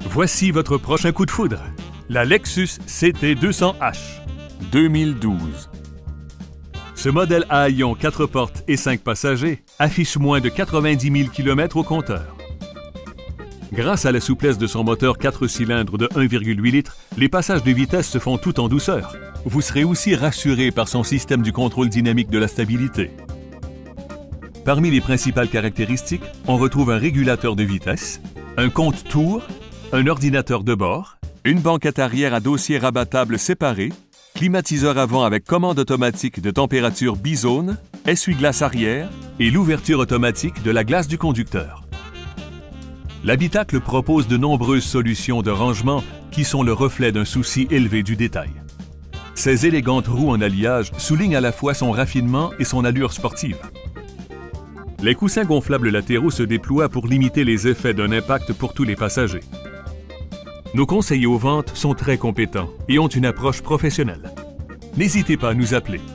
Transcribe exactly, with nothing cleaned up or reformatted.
Voici votre prochain coup de foudre. La Lexus C T deux cents H, deux mille douze. Ce modèle à haillons quatre portes et cinq passagers affiche moins de quatre-vingt-dix mille kilomètres au compteur. Grâce à la souplesse de son moteur quatre cylindres de un virgule huit litres, les passages de vitesse se font tout en douceur. Vous serez aussi rassuré par son système du contrôle dynamique de la stabilité. Parmi les principales caractéristiques, on retrouve un régulateur de vitesse, un compte-tours, un ordinateur de bord, une banquette arrière à dossier rabattable séparé, climatiseur avant avec commande automatique de température bizone, essuie-glace arrière et l'ouverture automatique de la glace du conducteur. L'habitacle propose de nombreuses solutions de rangement qui sont le reflet d'un souci élevé du détail. Ces élégantes roues en alliage soulignent à la fois son raffinement et son allure sportive. Les coussins gonflables latéraux se déploient pour limiter les effets d'un impact pour tous les passagers. Nos conseillers aux ventes sont très compétents et ont une approche professionnelle. N'hésitez pas à nous appeler.